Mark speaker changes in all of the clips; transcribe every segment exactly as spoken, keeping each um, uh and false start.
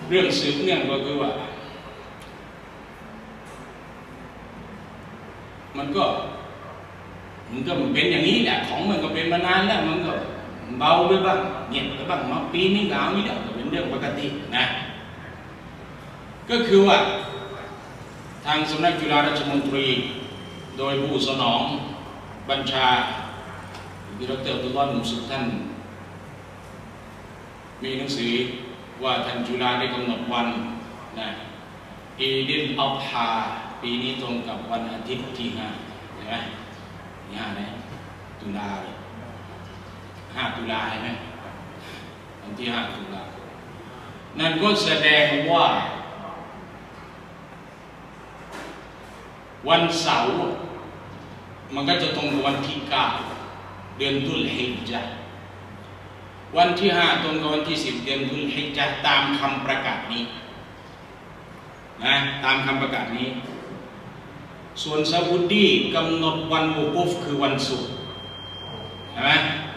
Speaker 1: เรื่องสืบเนื่องก็คือว่ามันก็มันก็เป็นอย่างนี้แหละของมันก็เป็นมานานแล้วมันก็เบาไปบ้างเงียบไปบ้างมาปีนี้ก็เอานี่แหละก็เป็นเรื่องปกตินะก็คือว่าทางสำนักจุฬาราชมนตรีโดยผู้สนองบัญชาดร.อับดุลลอฮ์ มุสุท่านมีหนังสือว่าท่านจุฬาได้กำหนดวันนะอีดิลอัฎฮาปีนี้ตรงกับวันอาทิตย์ที่ห้าใช่ไหมที่ห้าเนี่ยตุลาห้าตุลาใช่ไหมวันที่ห้าตุลานั่นก็แสดงว่าวันเสาร์มันก็จะตรงกับวันที่เก้าเดือนตุลฮิจญะห์วันที่ห้าตรงกับวันที่สิบเดือนตุลฮิจญะห์ตามคำประกาศนี้นะตามคำประกาศนี้ส่วนซาอุดีกำหนดวันวุกูฟคือวันศุกร์ใช่ไหม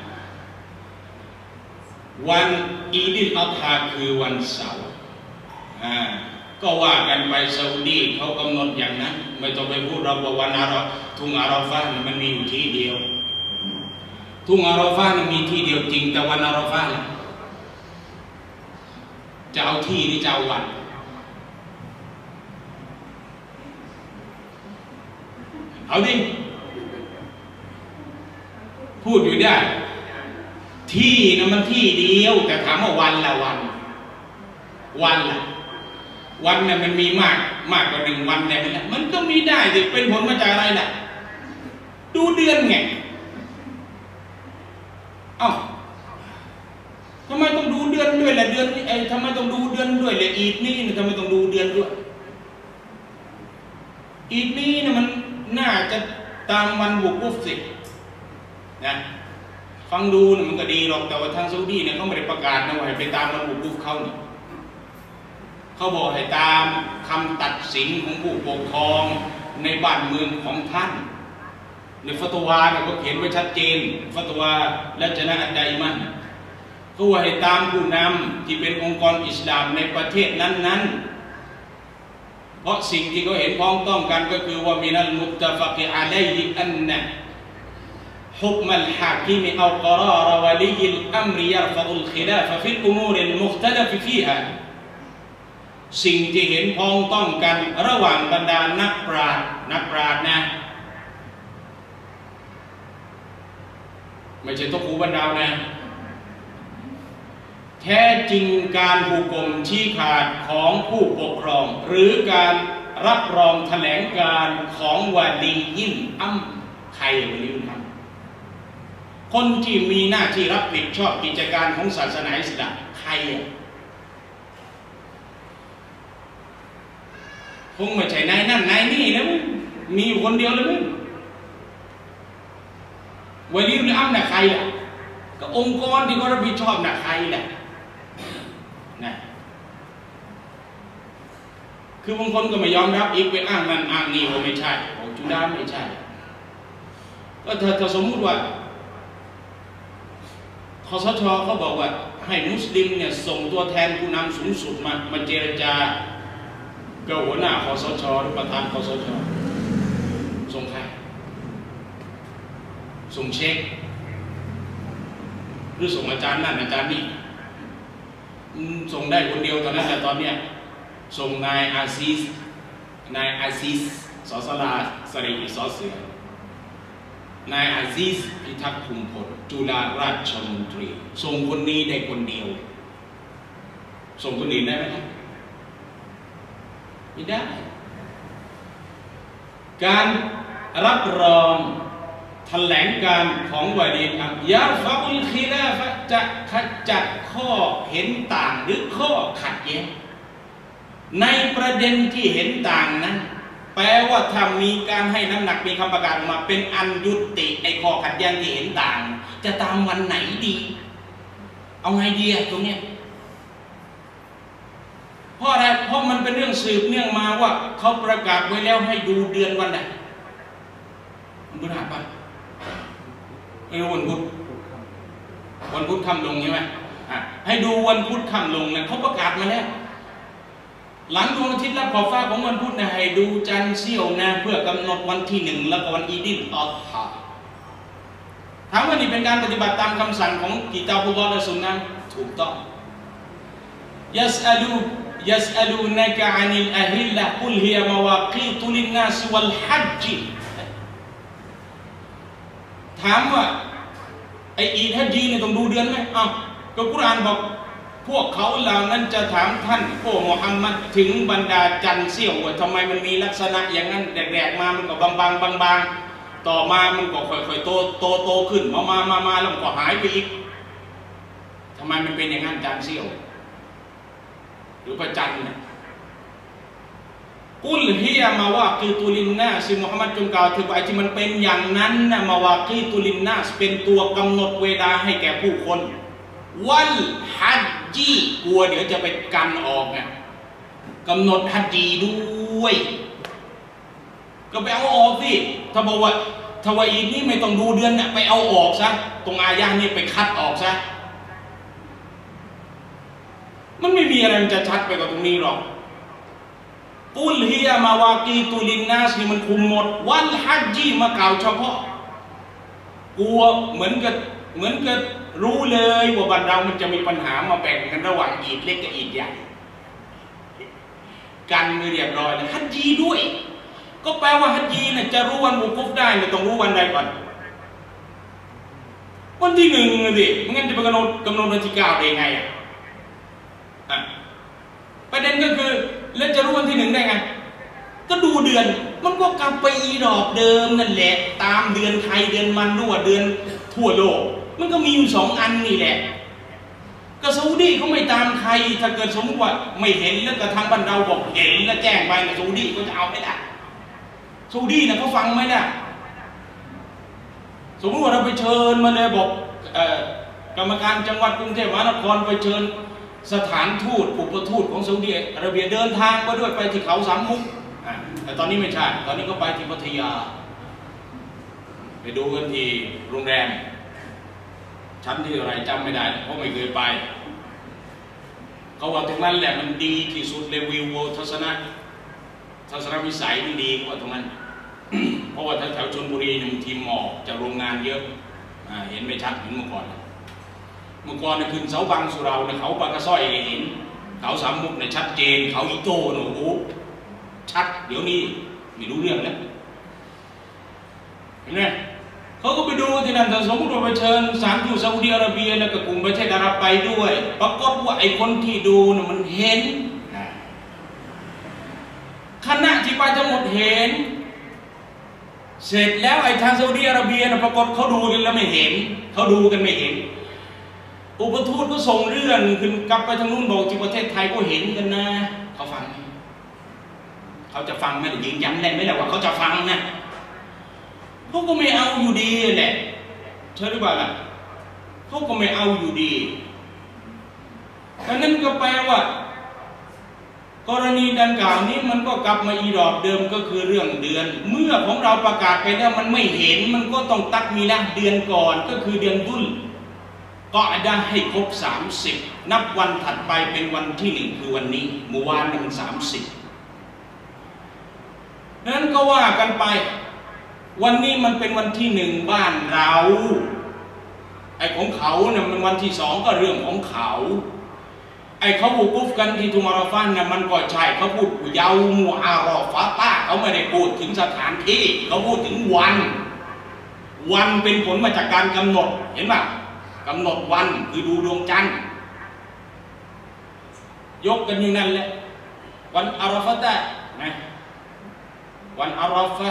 Speaker 1: วันอีดิลอัฎฮาคือวันเสาร์อ่าก็ว่ากันไปซาอุดีเขากำหนดอย่างนั้นไม่ต้องไปพูดเราว่าวันอาราทุ่งอาราฟะห์มันมีอยู่ที่เดียวทุ่งอาราฟะห์มันมีที่เดียวจริงแต่วันอาราฟะห์จะเอาที่หรือจะเอาวันเอาดิพูดอยู่ได้ที่นะมันที่เดียวแต่ถามว่าวันละวันวันละวันเนี่ยมันมีมากมากกว่าหนึ่งวันได้ไหมล่ะมันก็มีได้สิเป็นผลมาจากอะไรล่ะดูเดือนไงเอ้าทำไมต้องดูเดือนด้วยล่ะเดือนนี้ไอ้ทำไมต้องดูเดือนด้วยล่ะอีดนี้ทำไมต้องดูเดือนด้วยอีดนี้นะมันน่าจะตามวันวุกูฟสินะฟังดูนะมันก็ดีหรอกแต่ว่าทางซาอุดีเนี่ยเขาไม่ได้ประกาศนะว่าให้ไปตามวันวุกูฟเขาเนี่ยเขาบอกให้ตามคำตัดสินของผู้ปกครองในบ้านเมืองของท่านในฟัตวาเนี่ยก็เขียนไว้ชัดเจนฟัตวาและจนะอัดไดมันเขาว่าให้ตามผู้นำที่เป็นองค์กรอิสลามในประเทศนั้นๆเพราะสิ่งที่เขาเห็นพ้องต้องกันก็คือว่ามินัลมุตตะฟักอะลัยฮิอันนะฮุกมัลฮากิมเอากรารวะลียิลอัมริยัรฟะอุลคิลาฟะฟิลอุมูริลมุคตะลฟฟีฮาสิ่งที่เห็นพ้องต้องกันระหว่างบรรดานักปราชญ์นักปราชญ์นะไม่ใช่ตกหูบรรดานะแท้จริงการหุกมชี้ขาดของผู้ปกครองหรือการรับรองแถลงการของวาลียินอัมใครวาลียินอัมคนที่มีหน้าที่รับผิดชอบกิจการของศาสนาอิสลามใครอ่ะคงไม่ใช่นายนั่นนายนี่นะมีอยู่คนเดียวเลยมั้งวาลียินอัมน่ะใครล่ะก็องค์กรที่เขารับผิดชอบน่ะใครล่ะนะคือบางคนก็ไม่ยอมรับอีกไปอ้างนั่นอ้างนี่ว่าไม่ใช่ของจุฬาไม่ใช่ก็ถ้าถ้าสมมุติว่าคสช.เขาบอกว่าให้มุสลิมเนี่ยส่งตัวแทนผู้นำสูงสุดมามาเจรจากับหัวหน้าคสช.หรือประธานคสช.ส่งใครส่งเช็คหรือส่งอาจารย์นั่นอาจารย์นี่ส่งได้คนเดียวตอนนั้นแต่ตอนเนี้ยส่งนายอาซิสนายอาซิสสอสลาสรีสอเสือนายอาซิสพิทักษ์คุมพลจุฬาราชมนตรีส่งคนนี้ได้คนเดียวส่งคนอื่นได้ไหมไม่ได้การรับรองแถลงการของวาลีอัมยาฟะอุลคิลาฟะจะขจัดข้อเห็นต่างหรือข้อขัดแย้งในประเด็นที่เห็นต่างนั้นแปลว่าถ้ามีการให้น้ำหนักมีคำประกาศออกมาเป็นอันยุติไอ้ข้อขัดแย้งที่เห็นต่างจะตามวันไหนดีเอาไงดีอะตรงเนี้ยเพราะอะไรเพราะมันเป็นเรื่องสืบเนื่องมาว่าเขาประกาศไว้แล้วให้ดูเดือนวันไหนมันพฤหัสป่ะไม่รู้วันพุธวันพุธค่ำลงใช่ไหมให้ดูวันพุธค่ำลงนะเขาประกาศมาแล้วหลังดวงอาทิตย์รับขอบฟ้าของวันพุธนะให้ดูจันทร์เสี้ยวนะเพื่อกำหนดวันที่หนึ่งแล้วก็วันอีดิลอัฎฮาถามว่านี่เป็นการปฏิบัติตามคำสั่งของกิตาบุลลอฮ์และสุนนะถูกต้องยัสอัลูยัสอัลูนะกะอานิลอะฮิลละกุลฮิยะมะวากีตุลินนาสวัลฮัจญ์ถามว่าไออีดฮัจญีเนี่ยต้องดูเดือนไหมอ้าวก็กุรอานบอกพวกเขาเหล่านั้นจะถามท่านโอ้มุฮัมมัดถึงบรรดาจันทร์เสี้ยวว่าทำไมมันมีลักษณะอย่างนั้นแดกๆมามันก็บางๆบางๆต่อมามันก็ค่อยๆโตโตโตขึ้นมามามามาแล้วมันก็หายไปอีกทำไมมันเป็นอย่างนั้นจันทร์เสี้ยวหรือพระจันทร์เนี่ยกุลฮิยะมาวากีตุลินนาสมุฮัมมัดจงกล่าวถึงไอ้ที่มันเป็นอย่างนั้นนะมาวากีตุลินนาสเป็นตัวกำหนดเวลาให้แก่ผู้คนวันฮัจญีกลัวเดี๋ยวจะไปกันออกไงกำหนดฮัจญีด้วยก็ไปเอาออกสิถ้าบอกว่าทวาอีนี่ไม่ต้องดูเดือนเนี่ยไปเอาออกซะตรงอายะนี่ไปคัดออกซะมันไม่มีอะไรมันจะชัดไปกว่าตรงนี้หรอกกุลฮิยะมาวากีตุลินนาสนี่มันคุมหมดวันฮัจญีมากล่าวเฉพาะกลัวเหมือนกับเหมือนกับรู้เลยว่าบ้านเรามันจะมีปัญหามาแบ่งกันระหว่างอีดเล็กกับอีดใหญ่กันไม่เรียบร้อยเลยฮัจญีด้วยก็แปลว่าฮัจญีเนี่ยจะรู้วันวุกุฟได้เนี่ยต้องรู้วันใดก่อนวันที่หนึ่งสิไม่งั้นจะไปกำหนดกำหนดวันที่เก้าได้ไงอ่ะประเด็นก็คือแล้วจะรู้วันที่หนึ่งได้ไงก็ดูเดือนมันก็กลับไปอีรอบเดิมนั่นแหละตามเดือนไทยเดือนมันรั่วเดือนทั่วโลกมันก็มีอยู่สองอันนี่แหละก็ซาอุดีเขาไม่ตามใครถ้าเกิดสมมติว่าไม่เห็นแล้วก็ทางบ้านเราบอกเห็นแล้วแจ้งไปนะซาอุดีก็จะเอาไม่ได้ซาอุดีนะเขาฟังไม่ได้สมมติว่าเราไปเชิญมาเลยบอกกรรมการจังหวัดกรุงเทพมหานครไปเชิญสถานทูตอุปทูตของซาอุดิอาระเบียเดินทางมาด้วยไปที่เขาสามมุกแต่ตอนนี้ไม่ใช่ตอนนี้ก็ไปที่พัทยาไปดูกันที่โรงแรมชั้นที่อะไรจำไม่ได้เพราะไม่เคยไปเขาว่าตรงนั้นแหละมันดีที่สุดเลยวิวทัศนะทัศนวิสัยมันดีกว่าตรงนั้น เพราะว่าแถวชลบุรีหนึ่งทีมหมอกจากโรงงานเยอะเห็นไม่ชัดเหมือนเมื่อก่อนเมื่อก่อนเนี่ยขึ้นเสาบังสุเราเนี่ยเขาปากกระส้อยเห็นเขาสามมุกเนี่ยชัดเจนเขาอีโต้เนี่ยโอ้โหชัดเดี๋ยวนี้ไม่รู้เรื่องแล้วเห็นไหมเขาก็ไปดูที่นั่นแต่สมมติว่าไปเชิญสามทูตซาอุดิอาระเบียแล้วก็กลุ่มประเทศอาหรับไปด้วยปรากฏว่าไอ้คนที่ดูเนี่ยมันเห็นคณะที่ไปทั้งหมดเห็นเสร็จแล้วไอ้ทางซาอุดิอาระเบียนะปรากฏเขาดูกันแล้วไม่เห็นเขาดูกันไม่เห็นอุปทูตก็ส่งเรื่องขึ้นกลับไปทางนู้นบอกที่ประเทศไทยก็เห็นกันนะเขาฟังเขาจะฟังไหมยืนยันได้ไหมล่ะว่าเขาจะฟังนะเขาก็ไม่เอาอยู่ดีแหละใช่หรือเปล่าล่ะเขาก็ไม่เอาอยู่ดีดังนั้นก็แปลว่ากรณีดังกล่าวนี้มันก็กลับมาอีรอบเดิมก็คือเรื่องเดือนเมื่อของเราประกาศไปแล้วมันไม่เห็นมันก็ต้องตักมีละเดือนก่อนก็คือเดือนดุลก็ได้ให้ครบสามสิบนับวันถัดไปเป็นวันที่หนึ่งคือวันนี้เมื่อวานมันสามสิบนั้นก็ว่ากันไปวันนี้มันเป็นวันที่หนึ่งบ้านเราไอ้ของเขาเนี่ยมันวันที่สองก็เรื่องของเขาไอ้เขาบุกุฟกันที่ทุมารอฟันเนี่ยมันก็ใช่เขาพูดเยามูอารอฟาตาเขาไม่ได้พูดถึงสถานที่เขาพูดถึงวันวันเป็นผลมาจากการกำหนดเห็นป่ะกำหนดวันคือดูดวงจันทร์ยกกันอยู่นั่นแหละวันอาราฟะตะนะวันอาราฟะ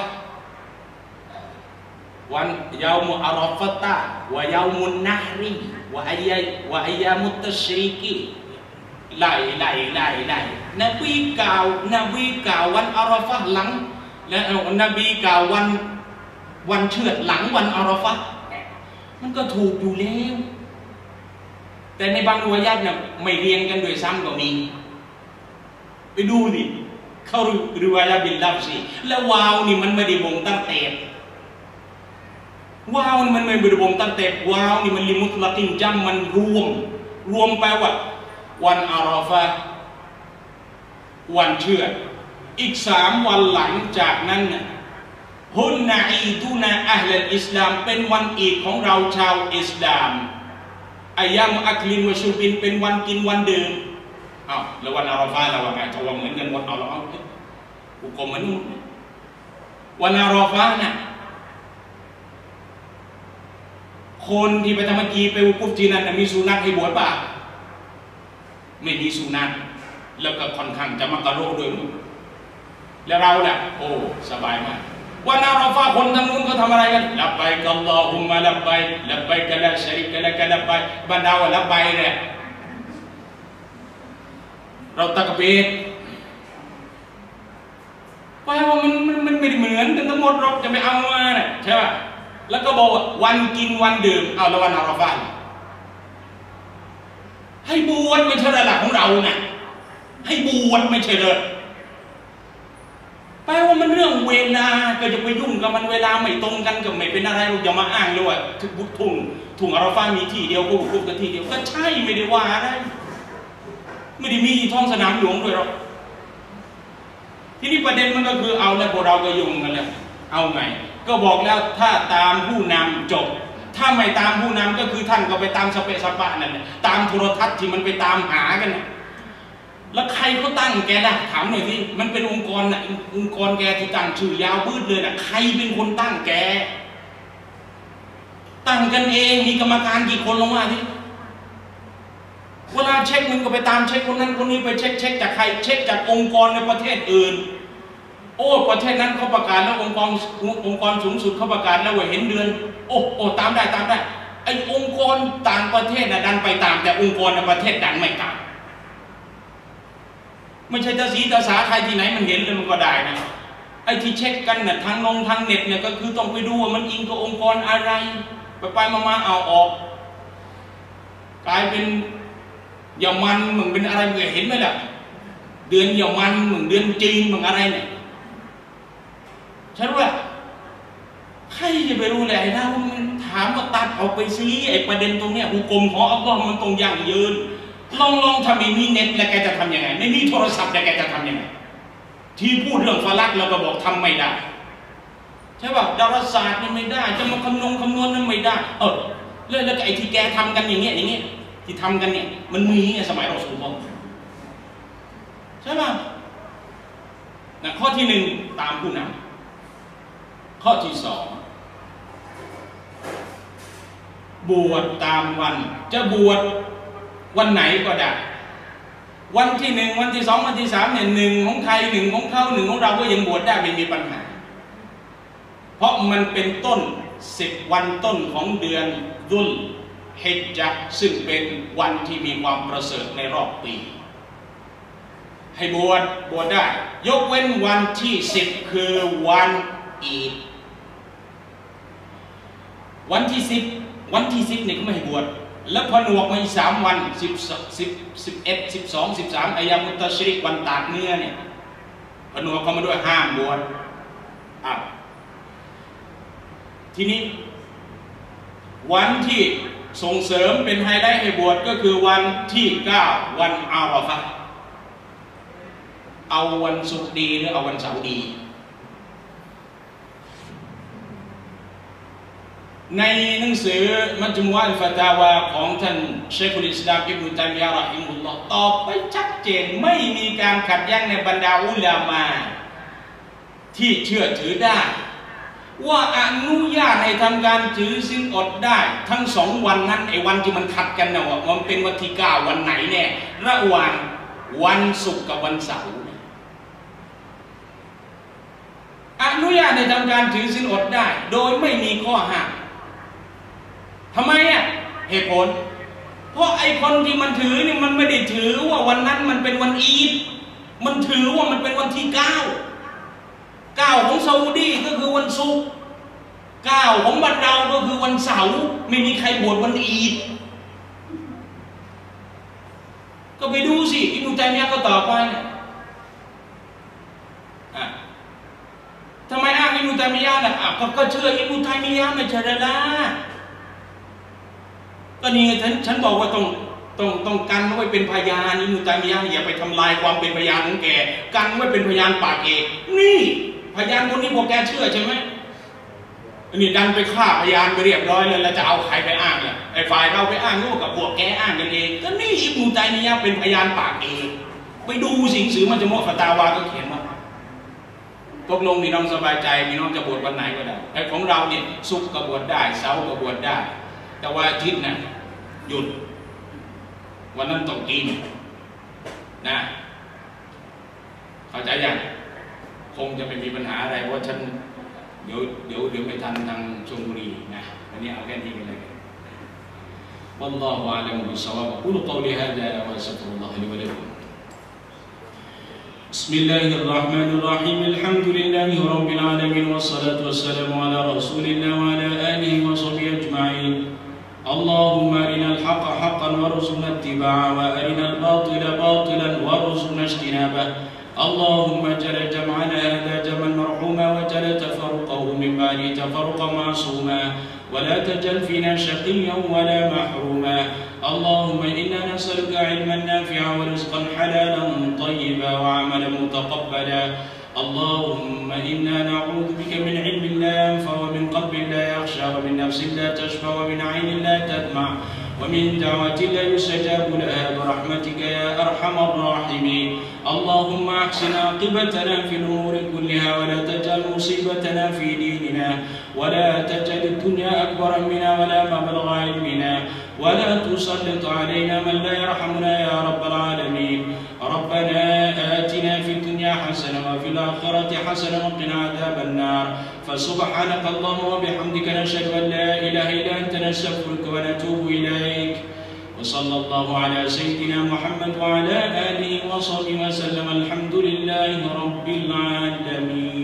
Speaker 1: วันยามุอาราฟะตะวะยามุนนะฮรีวะอัยวะอัยามุตตัชริกีไล่ไล่ไล่ไล่นบีกล่าวนบีกล่าววันอาราฟะหลังและนบีกล่าววันวันเชือดหลังวันอาราฟะมันก็ถูกอยู่แล้วแต่ในบางริวายะห์เนี่ยไม่เรียงกันโดยซ้ำก็มีไปดูดิเขาริวายะห์บิลลัฟซีแล้ววาวนี่มันไม่ได้บ่งตั้งแต่วาวนี่มันไม่ได้บ่งตั้งแต่วาวนี่มันลิมุตละกินจัมมันรวมรวมแปลว่าวันอาราฟะวันเชื่ออีกสามวันหลังจากนั้นนะฮุนนาอีดูนาอัลลอิสลามเป็นวันอีดของเราชาวอิสลามอายามอัคลินวะชูบินเป็นวันกินวันดื่มอ้าวแล้ววันอาราฟาเราว่าไงจะว่าเหมือนกันหมดเอาเราเอาอุกมเหมือนวันอาราฟาน่ะคนที่ไปทำมักีไปอุกุฟที่นั่นมีสุนัตให้บวชป่ะไม่มีสุนัตแล้วก็ค่อนข้างจะมักกะโรด้วยมั้งแล้วเราเนี่ยโอ้สบายมากวันอาราฟาคนทั้งนู้นเขาทำอะไรกันลับไปกัลลอฮุมมะลับไปลับไปกะลาชะริกะละกะลับไปบรรดาว่าลับไปเนี่ยเราตะกะบีรแปลว่ามันมันมันไม่ได้เหมือนกันทั้งหมดเราจะไปเอามาเนี่ยใช่ป่ะแล้วก็บอกว่าวันกินวันดื่มเอาแล้ววันอาราฟาให้บวชไม่ใช่ระดับของเราเนี่ยให้บวชไม่ใช่เลยแปลว่ามันเรื่องเวลาก็จะไปยุ่งกับมันเวลาไม่ตรงกันก็ไม่เป็นอะไรเราอย่ามาอ้างเลยว่าทุกทุ่งทุ่งอาราฟามีที่เดียวก็บุกกันที่เดียวก็ใช่ไม่ได้ว่าอะไรไม่ได้มีท้องสนามหลวงด้วยหรอกทีนี้ประเด็นมันก็คือเอาแล้วพวกเราก็ยุ่งกันแล้วเอาไงก็บอกแล้วถ้าตามผู้นำจบถ้าไม่ตามผู้นำก็คือท่านก็ไปตามสเปซสปะนั่นแหละตามโทรทัศน์ที่มันไปตามหากันนะแล้วใครเขาตั้งแกนะถามหน่อยสิมันเป็นองค์กรนะองค์กรแกที่ตั้งชื่อยาวพืดเลยนะใครเป็นคนตั้งแกตั้งกันเองมีกรรมการกี่คนลงมาที่เวลาเช็คมึงก็ไปตามเช็คคนนั้นคนนี้ไปเช็คเช็คจากใครเช็คจากองค์กรในประเทศอื่นโอ้ประเทศนั้นเขาประกาศแล้วองค์กรองค์กรสูงสุดเขาประกาศแล้วว่าเห็นเดือนโอ้โอ้ตามได้ตามได้ไอ้องค์กรต่างประเทศน่ะดันไปตามแต่องค์กรในประเทศดันไม่ตามไม่ใช่ตาสีตาสาใครที่ไหนมันเห็นเลยมันก็ได้นะไอ้ที่เช็คกันน่ะทางนงทางเน็ตเนี่ยก็คือต้องไปดูว่ามันอิงกับองค์กรอะไรไปไปมาๆเอาออกกลายเป็นอย่ามันมึงเป็นอะไรมึงเห็นไหมล่ะเดือนอย่ามันมึงเดือนจีนมึงอะไรเนี่ยฉันว่าใครจะไปรู้แหละไอ้เรามันถามว่าตัดออกไปซิไอ้ประเด็นตรงเนี้ยอุกมของอัลลอฮ์มันตรงยั่งยืนลองลองทำไม่มีเน็ตแล้วแกจะทำยังไงไม่มีโทรศัพท์แล้วแกจะทำยังไงที่พูดเรื่องฟาลักเราก็บอกทำไม่ได้ใช่ป่ะดาราศาสตร์นี่ไม่ได้จะมาคำนวณคำนวณนั้นไม่ได้เออแล้วแล้วไอ้ที่แกทำกันอย่างเงี้ยอย่างเงี้ยที่ทำกันเนี่ยมันมีไงสมัยรอซูลุลลอฮ์ใช่ป่ะนะข้อที่หนึ่งตามผู้นำข้อที่สองบวชตามวันจะบวชวันไหนก็ได้วันที่หนึ่งวันที่สองวันที่สามเนี่ยหนึ่งของใครหนึ่งของเขาหนึ่งของเราก็ยังบวชได้ไม่มีปัญหาเพราะมันเป็นต้นสิบวันต้นของเดือนดุลฮิจญะห์ซึ่งเป็นวันที่มีความประเสริฐในรอบปีให้บวชบวชได้ยกเว้นวันที่สิบคือวันอีดวันที่สิบวันที่สิบนี่ก็ไม่ให้บวชแล้วผนวกมาอีกสามวันสิบสิบสิบเอ็ดสิบสองสิบสามอายามุตตะชริกวันตากเนื้อเนี่ยผนวกเข้ามาด้วยห้ามบวชอ่ะทีนี้วันที่ส่งเสริมเป็นไฮไลท์ให้บวชก็คือวันที่เก้าวันอาราฟะห์เอาวันศุกร์ดีหรือเอาวันเสาร์ดีในหนังสือมัจมุอะห์อัลฟะตาวาของท่านเชคุลอิสลามอิบนุตัยมียะห์เราะฮิมะฮุลลอฮ์ตอบไปชัดเจนไม่มีการขัดแย้งในบรรดาอุลามะที่เชื่อถือได้ว่าอนุญาตให้ทำการถือศีลอดได้ทั้งสองวันนั้นไอ้วันที่มันขัดกันนะว่ามันเป็นวันที่เก้าวันไหนเนี่ยระหว่างวันศุกร์กับวันเสาร์อนุญาตให้ทำการถือศีลอดได้โดยไม่มีข้อห้ามทำไมอ่ะเหตุผลเพราะไอ้คนที่มันถือเนี่ยมันไม่ได้ถือว่าวันนั้นมันเป็นวันอีดมันถือว่ามันเป็นวันที่เก้าเก้าของซาอุดีก็คือวันศุกร์เก้าของบ้านเราก็คือวันเสาร์ไม่มีใครบวชวันอีดก็ไปดูสิอิบนุตัยมียะห์ก็ตอบไปเนี่ยอ่ะทำไมอ้างอิบนุตัยมียะห์ล่ะอ่ะก็เชื่ออิบนุตัยมียะห์ไม่ใช่หรือล่ะก็นี่ฉันฉันบอกว่าต้องต้องต้องกันไว้เป็นพยานอิบนุตัยมียะห์อย่าไปทำลายความเป็นพยานของแกกันไว้เป็นพยานปากเอกนี่พยานคนนี้พวกแกเชื่อใช่ไหมนี่ดันไปฆ่าพยานไปเรียบร้อยเลยแล้วจะเอาใครไปอ้างล่ะไอ้ฝ่ายเราไปอ้างนู่นกับพวกแกอ้างกันเองก็นี่อิบนุตัยมียะห์เป็นพยานปากเอกไปดูสิ่งสื่อมันจะมอฟตาวาก็เขียนมาตกลงมีน้องสบายใจมีน้องจะบวชวันไหนก็ได้ไอ้ของเราเนี่ยศุกร์ก็บวชได้เสาร์ก็บวชได้แต่ว่าอาทิตย์น่ะหยุดวันนั้นต้องกินนะเข้าใจยังคงจะไม่มีปัญหาอะไรเพราะฉันเดี๋ยวเดี๋ยวเดี๋ยวไม่ทันทางชลบุรีนะวันนี้เอาแค่นี้กันเลยوالله أعلم بالصواب أقول قولي هذا وأستغفر الله لي ولكم بسم الله الرحمن الرحيم الحمد لله رب العالمين والصلاة والسلام على رسول الله وعلى آله وصحبه أجمعين اللهم أرنا الحق حقا وارزقنا اتباعه وأرنا الباطل باطلا وارزقنا اجتنابه اللهم اجعل جمعنا هذا جمعا مرحوما واجعل تفرقه من بعده تفرقا معصوما ولا تجعل فينا شقيا ولا محروما اللهم إنا نسألك علما نافعا ورزقا حلالا طيبا وعملا متقبلا اللهم إنا نعوذ بك من علم لا ينفع ومن قلب لا يخشى ومن نفس لا تشفى ومن عين لا تدمع ومن دعوة لا يستجاب لها برحمتك يا أرحم الراحمين اللهم أحسن عاقبتنا في الأمور كلها ولا تجعل مصيبتنا في ديننا ولا تجعل الدنيا أكبر منا ولا مبلغ علمنا ولا تسلط علينا من لا يرحمنا يا رب العالمين ربنا آتنا في الدنيا حسنة وفي الآخرة حسنة وقنا عذاب النار فسبحانك اللهم وبحمدك نشهد أن لا إله إلا أنت نستغفرك ونتوب إليك وصلى الله على سيدنا محمد وعلى آله وصحبه وسلم الحمد لله رب العالمين.